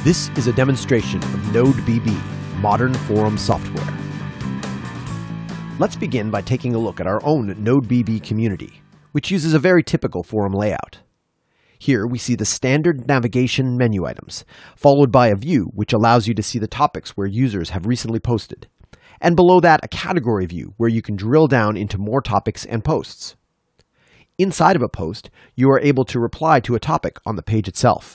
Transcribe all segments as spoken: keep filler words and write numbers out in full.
This is a demonstration of NodeBB Modern Forum Software. Let's begin by taking a look at our own NodeBB community, which uses a very typical forum layout. Here we see the standard navigation menu items, followed by a view which allows you to see the topics where users have recently posted, and below that a category view where you can drill down into more topics and posts. Inside of a post, you are able to reply to a topic on the page itself.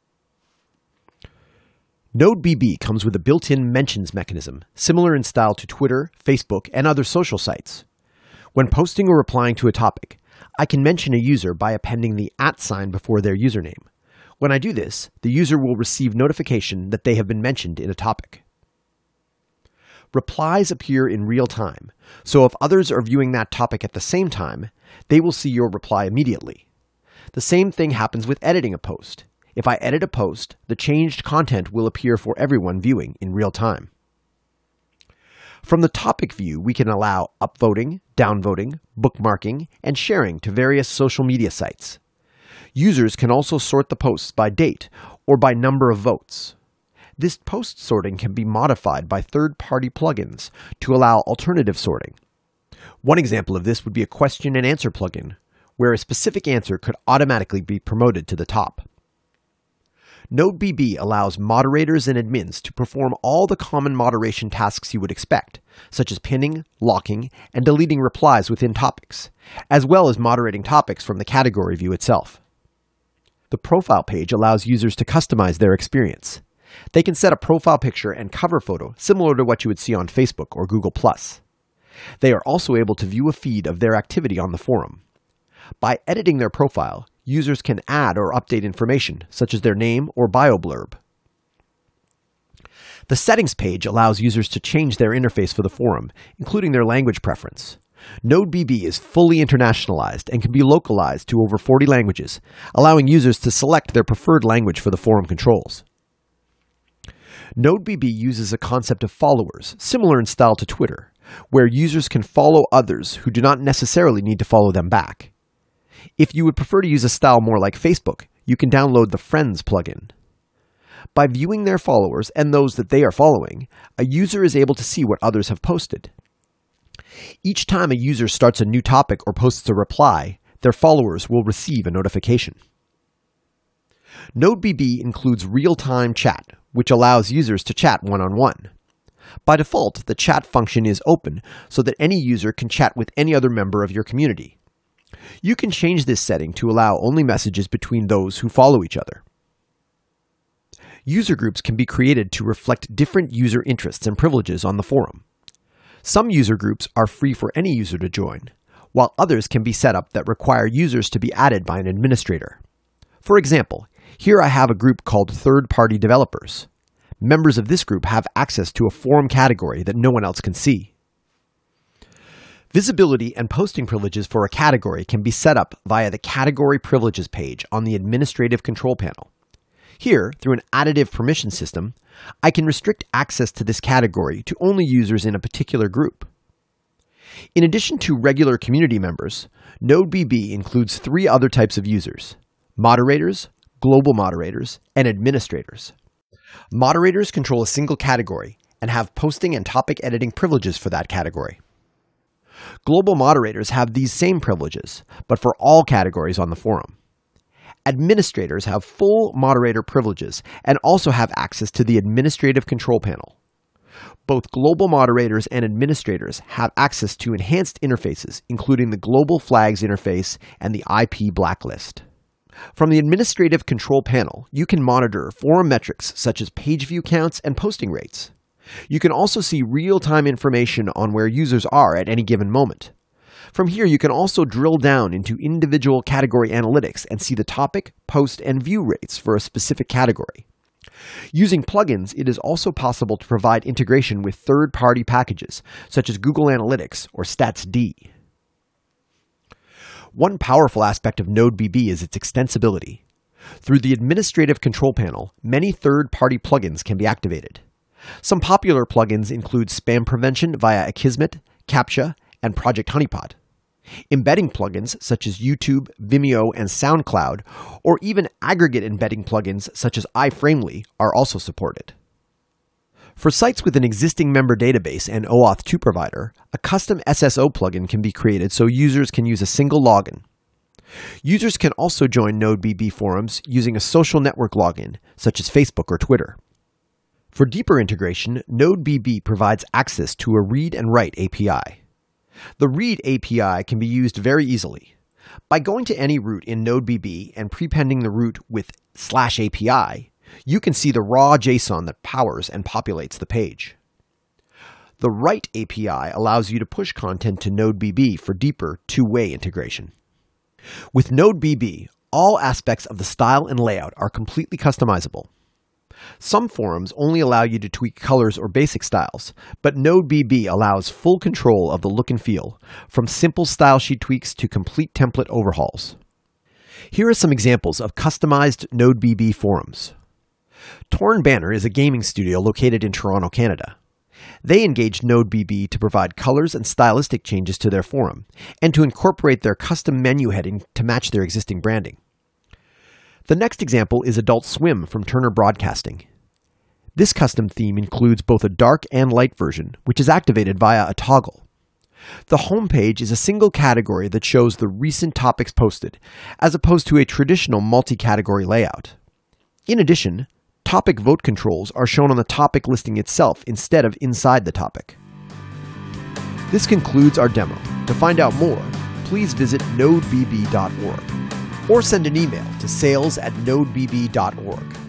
NodeBB comes with a built-in mentions mechanism, similar in style to Twitter, Facebook, and other social sites. When posting or replying to a topic, I can mention a user by appending the at sign before their username. When I do this, the user will receive notification that they have been mentioned in a topic. Replies appear in real time, so if others are viewing that topic at the same time, they will see your reply immediately. The same thing happens with editing a post. If I edit a post, the changed content will appear for everyone viewing in real time. From the topic view, we can allow upvoting, downvoting, bookmarking, and sharing to various social media sites. Users can also sort the posts by date or by number of votes. This post sorting can be modified by third-party plugins to allow alternative sorting. One example of this would be a question and answer plugin, where a specific answer could automatically be promoted to the top. NodeBB allows moderators and admins to perform all the common moderation tasks you would expect, such as pinning, locking, and deleting replies within topics, as well as moderating topics from the category view itself. The profile page allows users to customize their experience. They can set a profile picture and cover photo similar to what you would see on Facebook or Google plus. They are also able to view a feed of their activity on the forum. By editing their profile, users can add or update information, such as their name or bio blurb. The settings page allows users to change their interface for the forum, including their language preference. NodeBB is fully internationalized and can be localized to over forty languages, allowing users to select their preferred language for the forum controls. NodeBB uses a concept of followers, similar in style to Twitter, where users can follow others who do not necessarily need to follow them back. If you would prefer to use a style more like Facebook, you can download the Friends plugin. By viewing their followers and those that they are following, a user is able to see what others have posted. Each time a user starts a new topic or posts a reply, their followers will receive a notification. NodeBB includes real-time chat, which allows users to chat one-on-one. By default, the chat function is open so that any user can chat with any other member of your community. You can change this setting to allow only messages between those who follow each other. User groups can be created to reflect different user interests and privileges on the forum. Some user groups are free for any user to join, while others can be set up that require users to be added by an administrator. For example, here I have a group called Third-Party Developers. Members of this group have access to a forum category that no one else can see. Visibility and posting privileges for a category can be set up via the Category Privileges page on the Administrative Control Panel. Here, through an additive permission system, I can restrict access to this category to only users in a particular group. In addition to regular community members, NodeBB includes three other types of users: moderators, global moderators, and administrators. Moderators control a single category and have posting and topic editing privileges for that category. Global moderators have these same privileges, but for all categories on the forum. Administrators have full moderator privileges and also have access to the Administrative Control Panel. Both global moderators and administrators have access to enhanced interfaces, including the Global Flags interface and the I P blacklist. From the Administrative Control Panel, you can monitor forum metrics such as page view counts and posting rates. You can also see real-time information on where users are at any given moment. From here, you can also drill down into individual category analytics and see the topic, post, and view rates for a specific category. Using plugins, it is also possible to provide integration with third-party packages, such as Google Analytics or StatsD. One powerful aspect of NodeBB is its extensibility. Through the Administrative Control Panel, many third-party plugins can be activated. Some popular plugins include spam prevention via Akismet, CAPTCHA, and Project Honeypot. Embedding plugins such as YouTube, Vimeo, and SoundCloud, or even aggregate embedding plugins such as iFramely are also supported. For sites with an existing member database and OAuth two provider, a custom S S O plugin can be created so users can use a single login. Users can also join NodeBB forums using a social network login, such as Facebook or Twitter. For deeper integration, NodeBB provides access to a read and write A P I. The read A P I can be used very easily. By going to any root in NodeBB and prepending the root with slash A P I, you can see the raw JSON that powers and populates the page. The write A P I allows you to push content to NodeBB for deeper two-way integration. With NodeBB, all aspects of the style and layout are completely customizable. Some forums only allow you to tweak colors or basic styles, but NodeBB allows full control of the look and feel, from simple style sheet tweaks to complete template overhauls. Here are some examples of customized NodeBB forums. Torn Banner is a gaming studio located in Toronto, Canada. They engaged NodeBB to provide colors and stylistic changes to their forum, and to incorporate their custom menu heading to match their existing branding. The next example is Adult Swim from Turner Broadcasting. This custom theme includes both a dark and light version, which is activated via a toggle. The homepage is a single category that shows the recent topics posted, as opposed to a traditional multi-category layout. In addition, topic vote controls are shown on the topic listing itself instead of inside the topic. This concludes our demo. To find out more, please visit node b b dot org or send an email to sales at node b b dot org.